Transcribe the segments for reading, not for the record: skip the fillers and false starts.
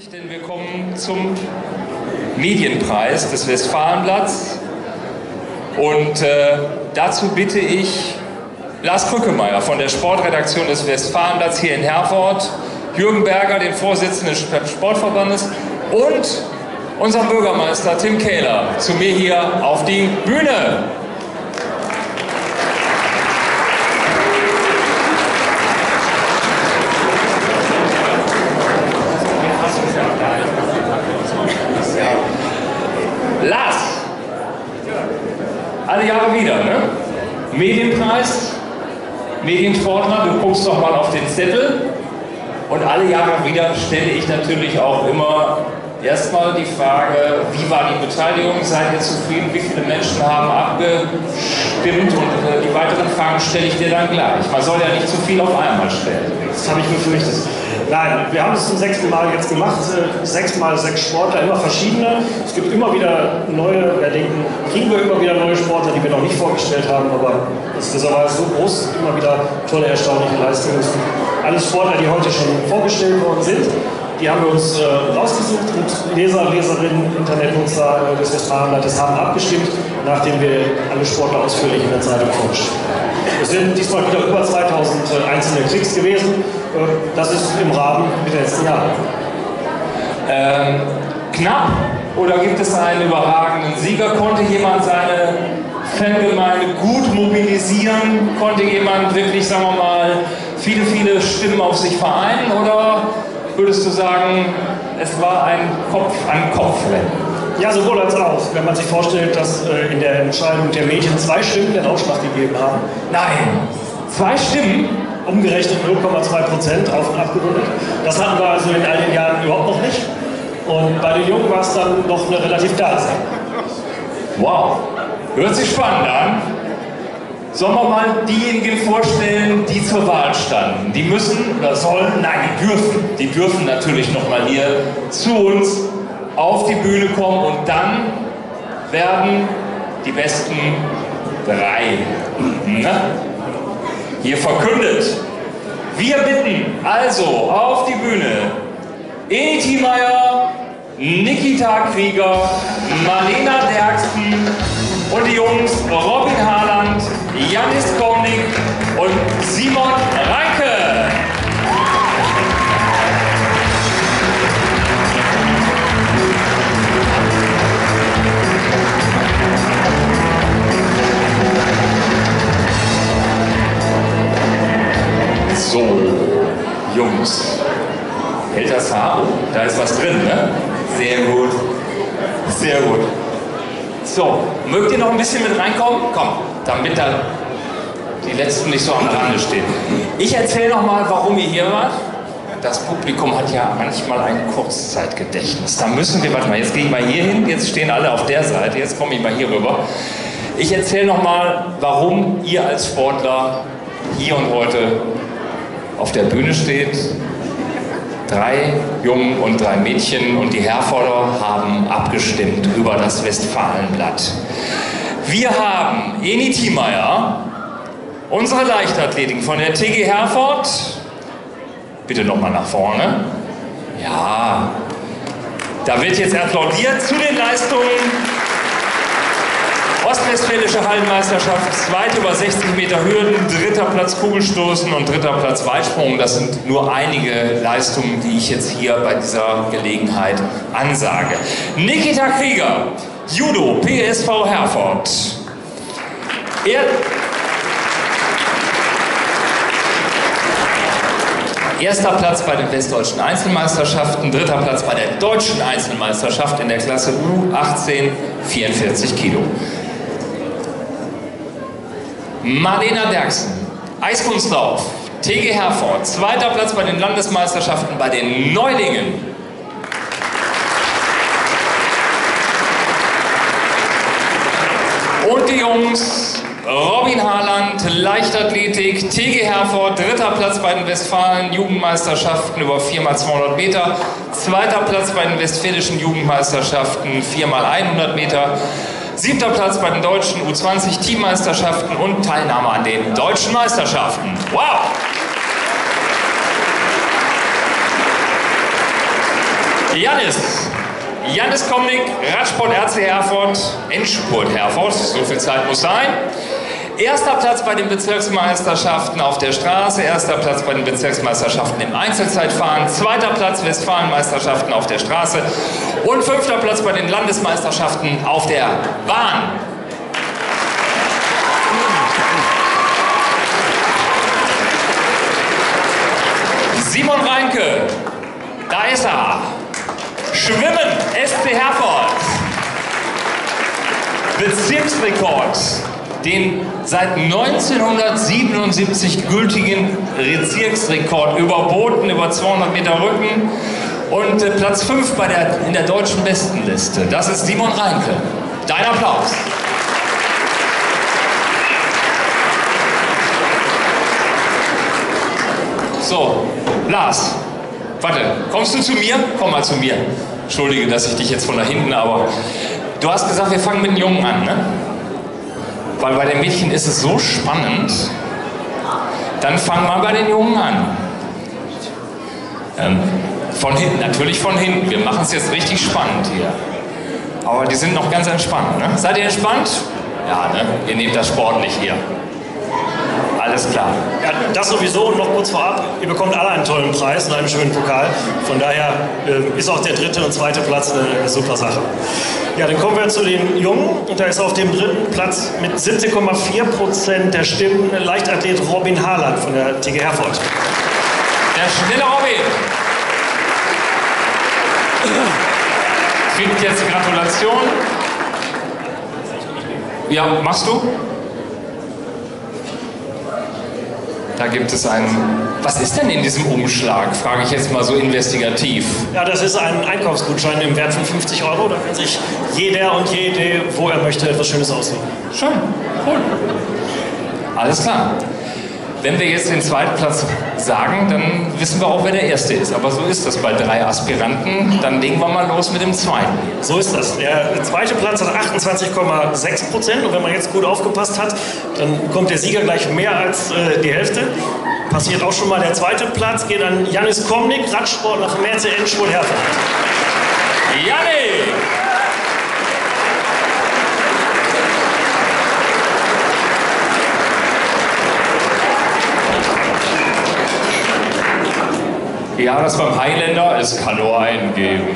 denn wir kommen zum Medienpreis des Westfalenblatts. Und dazu bitte ich Lars Krückemeier von der Sportredaktion des Westfalenblatts hier in Herford, Jürgen Berger, den Vorsitzenden des Sportverbandes, und unseren Bürgermeister Tim Kähler zu mir hier auf die Bühne. Lars, alle Jahre wieder, ne? Medienpreis, Mediensportler, du guckst doch mal auf den Zettel. Und alle Jahre wieder stelle ich natürlich auch immer erstmal die Frage, wie war die Beteiligung, seid ihr zufrieden, wie viele Menschen haben abgestimmt, und die weiteren Fragen stelle ich dir dann gleich. Man soll ja nicht zu viel auf einmal stellen. Das habe ich befürchtet. Nein, wir haben es zum 6. Mal jetzt gemacht, 6 mal 6 Sportler, immer verschiedene. Es gibt immer wieder neue, wir denken, kriegen wir immer wieder neue Sportler, die wir noch nicht vorgestellt haben, aber das Reservoir ist so groß, immer wieder tolle, erstaunliche Leistungen. Alle Sportler, die heute schon vorgestellt worden sind, die haben wir uns rausgesucht, und Leser, Leserinnen, Internetnutzer des Westfalenblattes haben abgestimmt, nachdem wir alle Sportler ausführlich in der Zeitung vorgestellt haben. Es sind diesmal wieder über 2000 einzelne Klicks gewesen. Das ist im Rahmen mit den letzten Jahren. Knapp? Oder gibt es einen überragenden Sieger? Konnte jemand seine Fangemeinde gut mobilisieren? Konnte jemand wirklich, sagen wir mal, viele, viele Stimmen auf sich vereinen? Oder würdest du sagen, es war ein Kopf-an-Kopf-Rennen? Ja, sowohl als auch. Wenn man sich vorstellt, dass in der Entscheidung der Mädchen 2 Stimmen den Ausschlag gegeben haben. Nein, 2 Stimmen? Umgerechnet 0,2% auf und abgerundet. Das hatten wir also in all den Jahren überhaupt noch nicht. Und bei den Jungen war es dann noch eine relativ klare Sache. Wow, hört sich spannend an. Sollen wir mal diejenigen vorstellen, die zur Wahl standen? Die müssen oder sollen, nein, die dürfen natürlich nochmal hier zu uns auf die Bühne kommen, und dann werden die besten 3 hier verkündet. Wir bitten also auf die Bühne Eni Thiemeyer, Nikita Krieger, Marlena Derksen und die Jungs Robin Haaland, Janis Komnik und Simon Reinke. So, Jungs, hält das Haar? Oh, da ist was drin, ne? Sehr gut, sehr gut. So, mögt ihr noch ein bisschen mit reinkommen? Komm, damit da die Letzten nicht so am Rande stehen. Ich erzähle noch mal, warum ihr hier wart. Das Publikum hat ja manchmal ein Kurzzeitgedächtnis. Da müssen wir, warte mal, jetzt gehe ich mal hier hin, jetzt stehen alle auf der Seite, jetzt komme ich mal hier rüber. Ich erzähle noch mal, warum ihr als Sportler hier und heute auf der Bühne steht. 3 Jungen und 3 Mädchen, und die Herforder haben abgestimmt über das Westfalenblatt. Wir haben Eni Thiemeyer, unsere Leichtathletin von der TG Herford. Bitte nochmal nach vorne. Ja, da wird jetzt applaudiert zu den Leistungen. Ostwestfälische Hallenmeisterschaft, 2. über 60 Meter Hürden, 3. Platz Kugelstoßen und 3. Platz Weitsprung. Das sind nur einige Leistungen, die ich jetzt hier bei dieser Gelegenheit ansage. Nikita Krieger, Judo, PSV Herford. Erster Platz bei den Westdeutschen Einzelmeisterschaften, 3. Platz bei der Deutschen Einzelmeisterschaft in der Klasse U18, 44 Kilo. Marlena Derksen, Eiskunstlauf, TG Herford, 2. Platz bei den Landesmeisterschaften bei den Neulingen. Und die Jungs, Robin Haaland, Leichtathletik, TG Herford, 3. Platz bei den Westfalen Jugendmeisterschaften über 4x200 Meter, 2. Platz bei den Westfälischen Jugendmeisterschaften 4x100 Meter, 7. Platz bei den deutschen U20 Teammeisterschaften und Teilnahme an den deutschen Meisterschaften. Wow! Jannis Komnik, Radsport RC Herford, Endspurt Herford, so viel Zeit muss sein. Erster Platz bei den Bezirksmeisterschaften auf der Straße, erster Platz bei den Bezirksmeisterschaften im Einzelzeitfahren, zweiter Platz Westfalenmeisterschaften auf der Straße und fünfter Platz bei den Landesmeisterschaften auf der Bahn. Simon Reinke, da ist er. Schwimmen, SC Herford. Bezirksrekord. Den seit 1977 gültigen Bezirksrekord überboten, über 200 Meter Rücken und Platz 5 in der deutschen Bestenliste. Das ist Simon Reinke. Dein Applaus. So, Lars, warte, kommst du zu mir? Komm mal zu mir. Entschuldige, dass ich dich jetzt von da hinten, aber du hast gesagt, wir fangen mit den Jungen an, ne? Weil bei den Mädchen ist es so spannend, dann fangen wir bei den Jungen an. Von hinten, natürlich von hinten. Wir machen es jetzt richtig spannend hier. Aber die sind noch ganz entspannt, ne? Seid ihr entspannt? Ja, ne? Ihr nehmt das sportlich hier. Alles klar. Ja, das sowieso und noch kurz vorab, ihr bekommt alle einen tollen Preis und einen schönen Pokal. Von daher ist auch der dritte und zweite Platz eine super Sache. Ja, dann kommen wir zu den Jungen und da ist auf dem dritten Platz mit 17,4% der Stimmen Leichtathlet Robin Harland von der TG Herford. Der schnelle Robin kriegt jetzt Gratulation. Ja, machst du? Da gibt es einen... Was ist denn in diesem Umschlag? Frage ich jetzt mal so investigativ. Ja, das ist ein Einkaufsgutschein im Wert von 50 €. Da kann sich jeder und jede, wo er möchte, etwas Schönes aussuchen. Schön, cool. Alles klar. Wenn wir jetzt den zweiten Platz sagen, dann wissen wir auch, wer der erste ist. Aber so ist das bei 3 Aspiranten. Dann legen wir mal los mit dem zweiten. So ist das. Der zweite Platz hat 28,6%. Und wenn man jetzt gut aufgepasst hat, dann kommt der Sieger gleich mehr als die Hälfte. Passiert auch schon mal. Der zweite Platz geht an Jannis Komnik, Radsportler vom RC Endspurt Herford. Janni! Ja, das beim Highlander, es kann nur einen geben.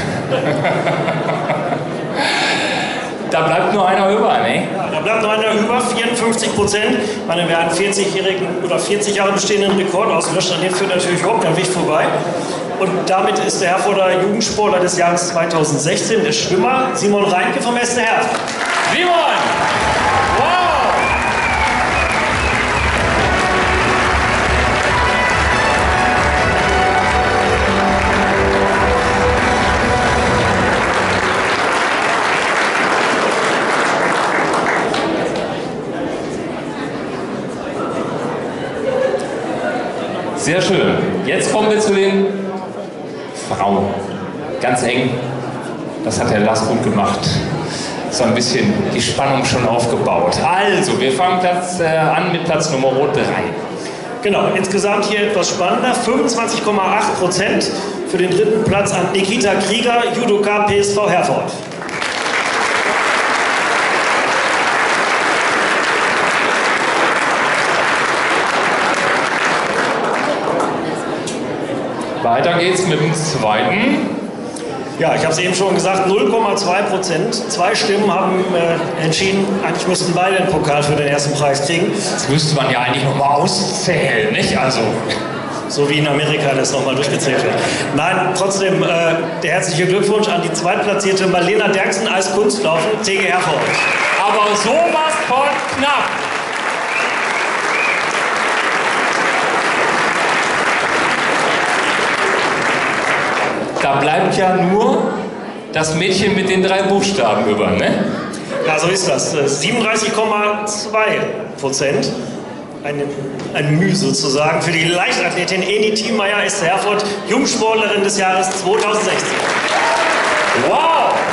Da bleibt nur einer über, ne? Ja, da bleibt nur einer über, 54%. Ich meine, wer einen 40-jährigen oder 40 Jahre bestehenden Rekord auslöscht, an dem führt natürlich überhaupt kein Weg vorbei. Und damit ist der Herforder Jugendsportler des Jahres 2016, der Schwimmer Simon Reinke vom SC Herford. Simon! Wow! Sehr schön. Jetzt kommen wir zu den Frauen. Ganz eng. Das hat der Lars gut gemacht. So ein bisschen die Spannung schon aufgebaut. Also, wir fangen an mit Platz Nummer 3. Genau, insgesamt hier etwas spannender. 25,8% für den dritten Platz an Nikita Krieger, Judoka PSV Herford. Weiter geht's mit dem zweiten. Ja, ich habe es eben schon gesagt, 0,2%. 2 Stimmen haben entschieden, eigentlich müssten beide den Pokal für den ersten Preis kriegen. Das müsste man ja eigentlich nochmal auszählen, nicht? Also. So wie in Amerika das nochmal durchgezählt wird. Nein, trotzdem der herzliche Glückwunsch an die zweitplatzierte Marlena Derksen, Eiskunstlaufen, TG Herford. Aber sowas von knapp. Da bleibt ja nur das Mädchen mit den 3 Buchstaben über, ne? Ja, so ist das. 37,2%. Ein Mühe sozusagen für die Leichtathletin Eni Thiemeyer, SC Herford, Jungsportlerin des Jahres 2016. Wow!